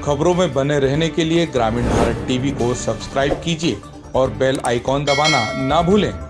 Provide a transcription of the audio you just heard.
खबरों में बने रहने के लिए ग्रामीण भारत टीवी को सब्सक्राइब कीजिए और बेल आइकॉन दबाना ना भूलें।